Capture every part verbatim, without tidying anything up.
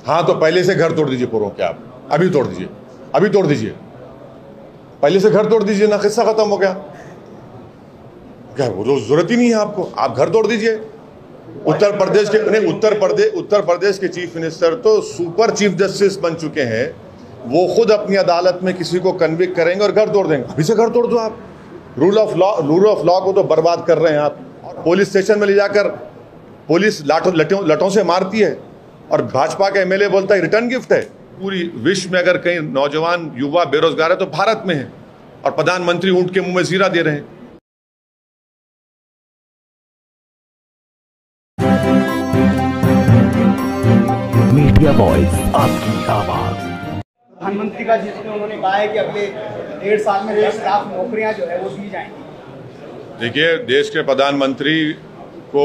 हाँ तो पहले से घर तोड़ दीजिए पुरों के, आप अभी तोड़ दीजिए, अभी तोड़ दीजिए, पहले से घर तोड़ दीजिए ना, किस्सा खत्म हो गया। क्या वो जरूरत ही नहीं है आपको, आप घर तोड़ दीजिए। उत्तर प्रदेश के नहीं उत्तर प्रदेश उत्तर प्रदेश के चीफ मिनिस्टर तो सुपर चीफ जस्टिस बन चुके हैं, वो खुद अपनी अदालत में किसी को कन्विक्ट करेंगे और घर तोड़ देंगे। अभी से घर तोड़ दो आप। Rule of law rule of law को तो बर्बाद कर रहे हैं आप। पुलिस स्टेशन में ले जाकर पुलिस लाठों लटों लटों से मारती है और भाजपा का एमएलए बोलता है रिटर्न गिफ्ट है। पूरी विश्व में अगर कहीं नौजवान युवा बेरोजगार है तो भारत में है, और प्रधानमंत्री ऊंट के मुंह में जीरा दे रहे हैं। मीडिया वॉइस, आपकी आवाज। प्रधानमंत्री का जिसमें उन्होंने कहा है कि अगले डेढ़ साल में दस लाख नौकरियां जो है वो दी जाएंगी। देखिए, देश के प्रधानमंत्री को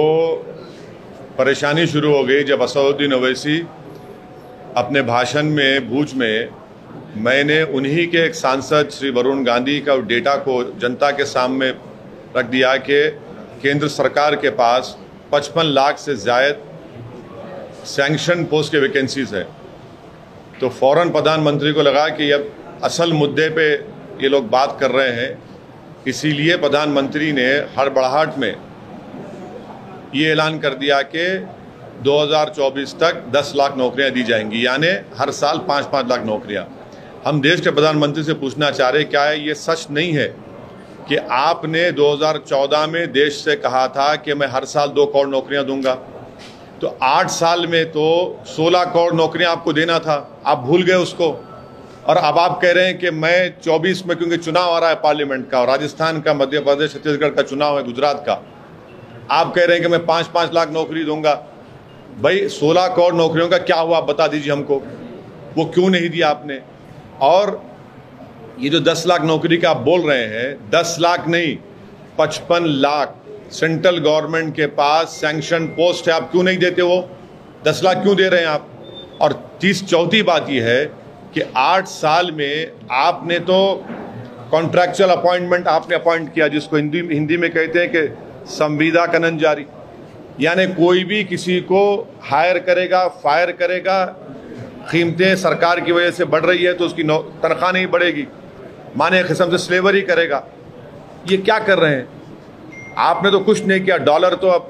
परेशानी शुरू हो गई जब असदुद्दीन ओवैसी अपने भाषण में भूज में, मैंने उन्हीं के एक सांसद श्री वरुण गांधी का डेटा को जनता के सामने रख दिया कि केंद्र सरकार के पास पचपन लाख से ज़्यादा सैंक्शन पोस्ट के वैकेंसीज है। तो फौरन प्रधानमंत्री को लगा कि अब असल मुद्दे पे ये लोग बात कर रहे हैं, इसीलिए प्रधानमंत्री ने हड़बड़ाहट में ये ऐलान कर दिया कि दो हज़ार चौबीस तक दस लाख नौकरियां दी जाएंगी, यानी हर साल पाँच पाँच लाख नौकरियां। हम देश के प्रधानमंत्री से पूछना चाह रहे, क्या है ये सच नहीं है कि आपने दो हज़ार चौदह में देश से कहा था कि मैं हर साल दो करोड़ नौकरियां दूंगा, तो आठ साल में तो सोलह करोड़ नौकरियां आपको देना था, आप भूल गए उसको। और अब आप कह रहे हैं कि मैं चौबीस में, क्योंकि चुनाव आ रहा है पार्लियामेंट का, और राजस्थान का, मध्य प्रदेश, छत्तीसगढ़ का चुनाव है, गुजरात का, आप कह रहे हैं कि मैं पाँच पाँच लाख नौकरी दूंगा। भाई सोलह करोड़ नौकरियों का क्या हुआ, आप बता दीजिए हमको, वो क्यों नहीं दिया आपने। और ये जो दस लाख नौकरी का आप बोल रहे हैं, दस लाख नहीं पचपन लाख सेंट्रल गवर्नमेंट के पास सैंक्शन पोस्ट है, आप क्यों नहीं देते? वो दस लाख क्यों दे रहे हैं आप? और तीस चौथी बात यह है कि आठ साल में आपने तो कॉन्ट्रैक्चुअल अपॉइंटमेंट आपने अपॉइंट किया, जिसको हिंदी हिंदी में कहते हैं कि संविदा कनन जारी, यानी कोई भी किसी को हायर करेगा, फायर करेगा, कीमतें सरकार की वजह से बढ़ रही है तो उसकी तनख्वाह नहीं बढ़ेगी, माने किस्म से स्लेवरी करेगा। ये क्या कर रहे हैं? आपने तो कुछ नहीं किया। डॉलर तो अब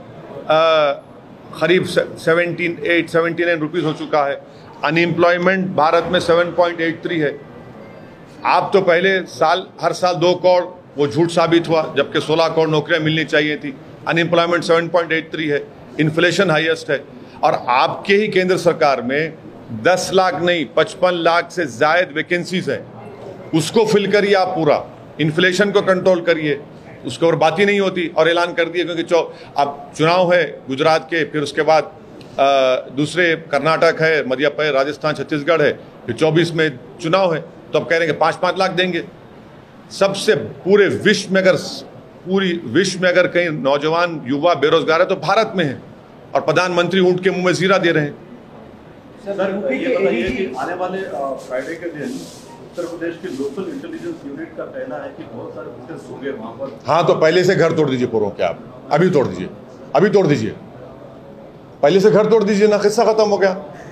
करीब seventeen eight seventy nine rupees हो चुका है। अनएम्प्लॉयमेंट भारत में सेवन पॉइंट एट थ्री है। आप तो पहले साल हर साल दो करोड़, वो झूठ साबित हुआ, जबकि सोलह करोड़ नौकरियां मिलनी चाहिए थी। Unemployment seven point eight three है, इन्फ्लेशन हाईएस्ट है, और आपके ही केंद्र सरकार में दस लाख नहीं पचपन लाख से ज़्यादा वैकेंसीज है। उसको फिल करिए आप पूरा, इन्फ्लेशन को कंट्रोल करिए, उसके और बात ही नहीं होती। और ऐलान कर दिए, क्योंकि चौ अब चुनाव है गुजरात के, फिर उसके बाद आ, दूसरे कर्नाटक है, मध्य प्रदेश, राजस्थान, छत्तीसगढ़ है, फिर चौबीस में चुनाव है, तो अब कह रहे हैं कि पाँच पाँच लाख देंगे। सबसे पूरे विश्व में अगर पूरी विश्व में अगर कहीं नौजवान युवा बेरोजगार है तो भारत में है, और प्रधानमंत्री ऊंट के मुंह में जीरा दे रहे हैं। सर, ये बताइए कि आने वाले फ्राइडे के दिन उत्तर प्रदेश के लोकल इंटेलिजेंस यूनिट का कहना है कि बहुत सारे प्रोटेस्ट होंगे वहां पर। हाँ तो पहले से घर तोड़ दीजिए पुरों के, आप अभी तोड़ दीजिए, अभी तोड़ दीजिए, पहले से घर तोड़ दीजिए ना, किस्सा खत्म हो गया।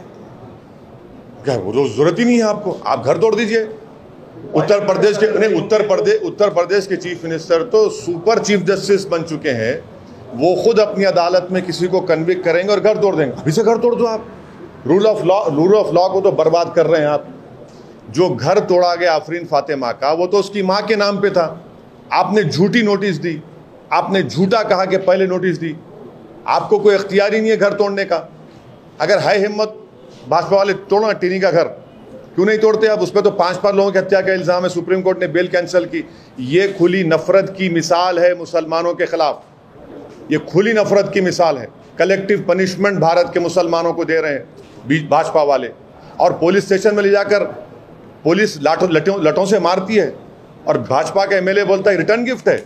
क्या वो जरूरत ही नहीं है आपको, आप घर तोड़ दीजिए। उत्तर प्रदेश के नहीं उत्तर प्रदेश उत्तर प्रदेश के चीफ मिनिस्टर तो सुपर चीफ जस्टिस बन चुके हैं, वो खुद अपनी अदालत में किसी को कन्विक्ट करेंगे और घर तोड़ देंगे। अभी से घर तोड़ दो आप। Rule of law rule of law को तो बर्बाद कर रहे हैं आप। जो घर तोड़ा गया आफरीन फातिमा का, वो तो उसकी माँ के नाम पे था। आपने झूठी नोटिस दी, आपने झूठा कहा कि पहले नोटिस दी। आपको कोई इख्तियार ही नहीं है घर तोड़ने का। अगर है हिम्मत भाजपा वाले, तोड़ना टीनी का घर, क्यों नहीं तोड़ते आप? उस पर तो पांच पांच लोगों की हत्या का इल्जाम है, सुप्रीम कोर्ट ने बेल कैंसिल की। ये खुली नफरत की मिसाल है मुसलमानों के खिलाफ, ये खुली नफरत की मिसाल है। कलेक्टिव पनिशमेंट भारत के मुसलमानों को दे रहे हैं भाजपा वाले, और पुलिस स्टेशन में ले जाकर पुलिस लाठों लटों लटों से मारती है, और भाजपा का एमएलए बोलता है रिटर्न गिफ्ट है।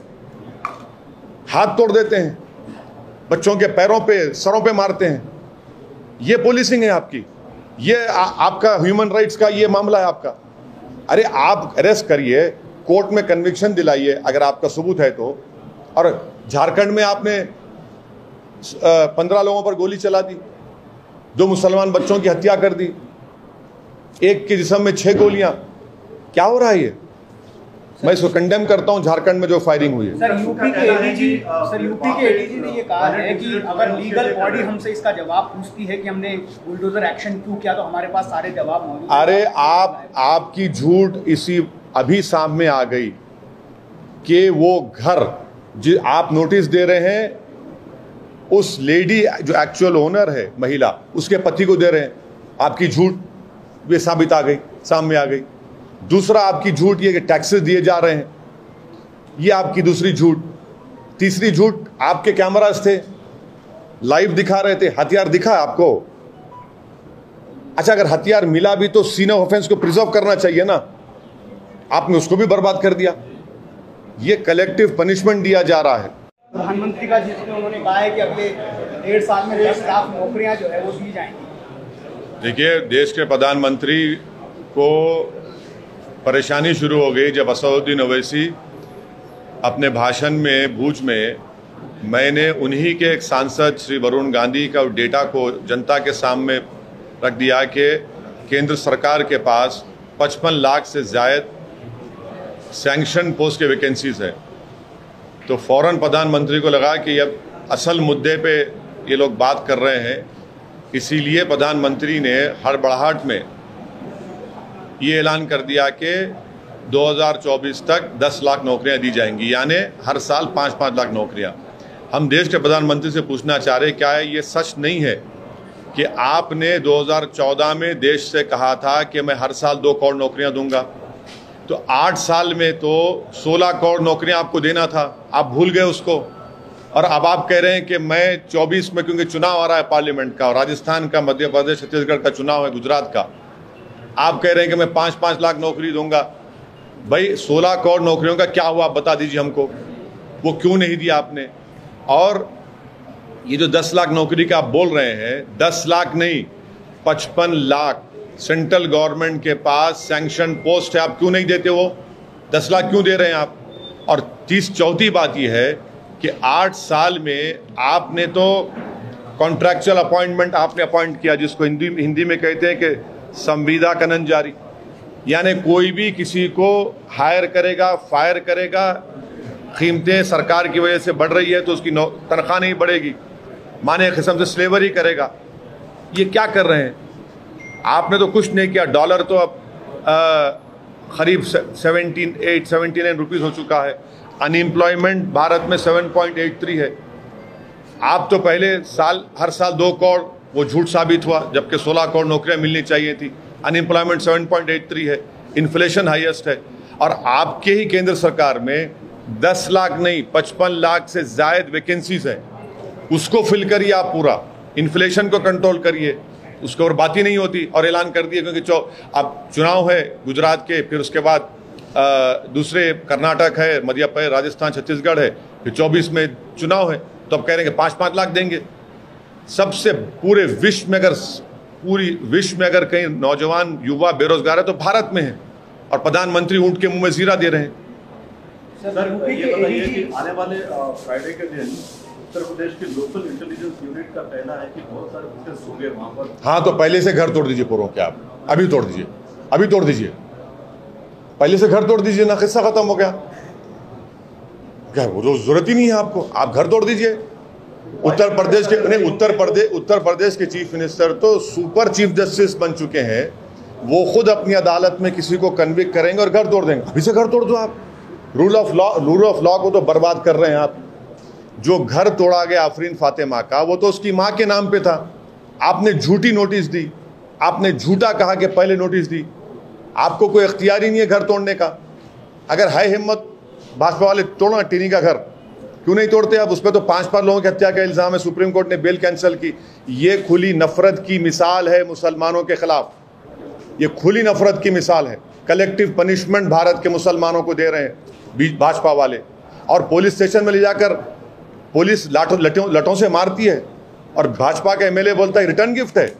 हाथ तोड़ देते हैं, बच्चों के पैरों पे, सरों पे मारते हैं। ये पुलिसिंग है आपकी, ये आ, आपका ह्यूमन राइट्स का ये मामला है आपका। अरे आप अरेस्ट करिए, कोर्ट में कन्विक्शन दिलाइए अगर आपका सबूत है तो। और झारखंड में आपने पंद्रह लोगों पर गोली चला दी, दो मुसलमान बच्चों की हत्या कर दी। एक के जिस्म में छह गोलियां, क्या हो रहा है ये? मैं इसको कंडेम करता हूं, झारखंड में जो फायरिंग हुई है। सर यूपी के एडीजी सर यूपी के एडीजी ने ये कहा है कि अगर लीगल बॉडी हमसे इसका जवाब पूछती है कि हमने बुलडोजर एक्शन क्यों किया, तो हमारे पास सारे जवाब मौजूद हैं। अरे आप आपकी झूठ इसी अभी सामने आ गई कि वो घर जो आप नोटिस दे रहे हैं उस लेडी जो एक्चुअल ओनर है महिला, उसके पति को दे रहे हैं। आपकी झूठ ये साबित आ गई, सामने आ गई। दूसरा आपकी झूठ ये कि टैक्सेस दिए जा रहे हैं, ये आपकी दूसरी झूठ। तीसरी झूठ, आपके कैमरास थे, लाइव दिखा रहे थे, हथियार दिखा आपको। अच्छा, अगर हथियार मिला भी तो सीन ऑफ ऑफेंस को प्रिजर्व करना चाहिए ना, आपने उसको भी बर्बाद कर दिया। ये कलेक्टिव पनिशमेंट दिया जा रहा है। प्रधानमंत्री का जिसमें उन्होंने कहा है कि अगले डेढ़ साल में दस लाख नौकरियां जो है वो दी जाएंगी। देखिए, देश के प्रधानमंत्री को परेशानी शुरू हो गई जब असदुद्दीन ओवैसी अपने भाषण में भूज में, मैंने उन्हीं के एक सांसद श्री वरुण गांधी का डेटा को जनता के सामने रख दिया कि केंद्र सरकार के पास पचपन लाख से ज़्यादा सैंक्शन पोस्ट के वैकेंसीज है। तो फौरन प्रधानमंत्री को लगा कि अब असल मुद्दे पे ये लोग बात कर रहे हैं, इसीलिए प्रधानमंत्री ने हड़बड़ाहट में ये ऐलान कर दिया कि दो हज़ार चौबीस तक दस लाख नौकरियां दी जाएंगी, यानी हर साल पाँच पाँच लाख नौकरियां। हम देश के प्रधानमंत्री से पूछना चाह रहे, क्या है ये सच नहीं है कि आपने दो हज़ार चौदह में देश से कहा था कि मैं हर साल दो करोड़ नौकरियां दूंगा? तो आठ साल में तो सोलह करोड़ नौकरियां आपको देना था, आप भूल गए उसको। और अब आप कह रहे हैं कि मैं चौबीस में, क्योंकि चुनाव आ रहा है पार्लियामेंट का, और राजस्थान का, मध्य प्रदेश, छत्तीसगढ़ का चुनाव है, गुजरात का, आप कह रहे हैं कि मैं पाँच पाँच लाख नौकरी दूंगा। भाई सोलह करोड़ नौकरियों का क्या हुआ, बता दीजिए हमको, वो क्यों नहीं दिया आपने? और ये जो दस लाख नौकरी का आप बोल रहे हैं, दस लाख नहीं पचपन लाख सेंट्रल गवर्नमेंट के पास सैंक्शन पोस्ट है, आप क्यों नहीं देते? वो दस लाख क्यों दे रहे हैं आप? और तीस चौथी बात यह है कि आठ साल में आपने तो कॉन्ट्रैक्चुअल अपॉइंटमेंट आपने अपॉइंट किया, जिसको हिंदी हिंदी में कहते हैं कि संविदा कनन जारी, यानी कोई भी किसी को हायर करेगा, फायर करेगा, कीमतें सरकार की वजह से बढ़ रही है तो उसकी तनख्वाह नहीं बढ़ेगी, माने किस्म से स्लेवरी करेगा। ये क्या कर रहे हैं? आपने तो कुछ नहीं किया। डॉलर तो अब करीब seventeen eight seventy nine rupees हो चुका है। अनएम्प्लॉयमेंट भारत में सेवन पॉइंट एट थ्री है। आप तो पहले साल हर साल दो करोड़, वो झूठ साबित हुआ, जबकि सोलह करोड़ नौकरियां मिलनी चाहिए थी। Unemployment seven point eight three है, इन्फ्लेशन हाईएस्ट है। और आपके ही केंद्र सरकार में दस लाख नहीं पचपन लाख से ज़ायद वैकेंसीज है, उसको फिल करिए आप पूरा, इन्फ्लेशन को कंट्रोल करिए, उसके और बात ही नहीं होती। और ऐलान कर दिए, क्योंकि चौ अब चुनाव है गुजरात के, फिर उसके बाद आ, दूसरे कर्नाटक है, मध्य प्रदेश, राजस्थान, छत्तीसगढ़ है, फिर चौबीस में चुनाव है, तो अब कह रहे हैं कि पाँच पाँच लाख देंगे। सबसे पूरे विश्व में, अगर पूरी विश्व में अगर कहीं नौजवान युवा बेरोजगार है तो भारत में है, और प्रधानमंत्री ऊंट के मुंह में जीरा दे रहे हैं। सर ये बताइए कि आने वाले फ्राइडे के दिन उत्तर प्रदेश के लोकल इंटेलिजेंस यूनिट का कहना है कि बहुत सारे वोटर्स होंगे वहां पर। हाँ, तो पहले से घर तोड़ दीजिए पूरों के, आप अभी तोड़ दीजिए, अभी तोड़ दीजिए, पहले से घर तोड़ दीजिए ना, किस्सा खत्म हो गया। क्या वो जरूरत ही नहीं है आपको, आप घर तोड़ दीजिए। उत्तर प्रदेश के नहीं उत्तर प्रदेश उत्तर प्रदेश के चीफ मिनिस्टर तो सुपर चीफ जस्टिस बन चुके हैं, वो खुद अपनी अदालत में किसी को कन्विक्ट करेंगे और घर तोड़ देंगे। अभी से घर तोड़ दो आप। Rule of law rule of law को तो बर्बाद कर रहे हैं आप। जो घर तोड़ा गया आफरीन फातिमा का, वो तो उसकी माँ के नाम पे था। आपने झूठी नोटिस दी, आपने झूठा कहा कि पहले नोटिस दी। आपको कोई इख्तियार ही नहीं है घर तोड़ने का। अगर है हिम्मत भाजपा वाले, तोड़ना टिनी का घर, क्यों नहीं तोड़ते आप? उस पर तो पांच पांच लोगों की हत्या का इल्ज़ाम है, सुप्रीम कोर्ट ने बेल कैंसिल की। ये खुली नफरत की मिसाल है मुसलमानों के खिलाफ, ये खुली नफरत की मिसाल है। कलेक्टिव पनिशमेंट भारत के मुसलमानों को दे रहे हैं भाजपा वाले, और पुलिस स्टेशन में ले जाकर पुलिस लाठों लटों लटों से मारती है, और भाजपा का एमएलए बोलता है रिटर्न गिफ्ट है।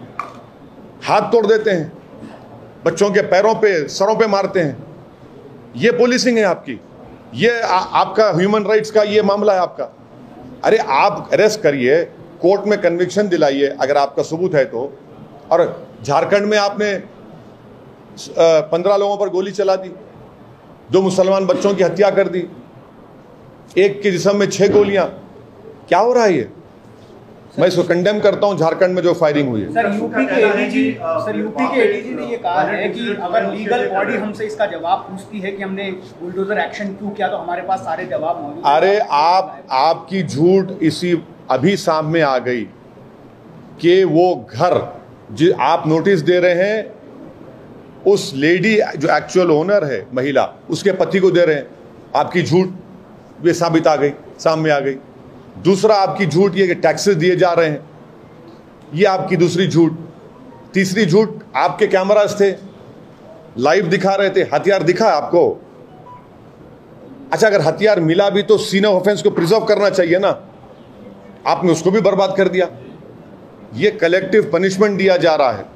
हाथ तोड़ देते हैं, बच्चों के पैरों पे, सरों पे मारते हैं। ये पुलिसिंग है आपकी, ये आ, आपका ह्यूमन राइट्स का ये मामला है आपका। अरे आप अरेस्ट करिए, कोर्ट में कन्विक्शन दिलाइए अगर आपका सबूत है तो। और झारखंड में आपने पंद्रह लोगों पर गोली चला दी, दो मुसलमान बच्चों की हत्या कर दी, एक के जिस्म में छह गोलियां। क्या हो रहा है ये? मैं इसको कंडेम करता हूं, झारखंड में जो फायरिंग हुई है। सर यूपी के एडीजी सर यूपी के एडीजी ने ये कहा है कि अगर लीगल बॉडी हमसे इसका जवाब पूछती है कि हमने बुलडोजर एक्शन क्यों किया, तो हमारे पास सारे जवाब मौजूद हैं। अरे आप आपकी झूठ इसी अभी सामने आ गई कि वो घर जो आप नोटिस दे रहे हैं उस लेडी जो एक्चुअल ओनर है महिला, उसके पति को दे रहे हैं। आपकी झूठ ये साबित आ गई, सामने आ गई। दूसरा आपकी झूठ ये कि टैक्सेस दिए जा रहे हैं, ये आपकी दूसरी झूठ। तीसरी झूठ, आपके कैमरास थे, लाइव दिखा रहे थे, हथियार दिखा आपको। अच्छा, अगर हथियार मिला भी तो सीन ऑफ ऑफेंस को प्रिजर्व करना चाहिए ना, आपने उसको भी बर्बाद कर दिया। ये कलेक्टिव पनिशमेंट दिया जा रहा है।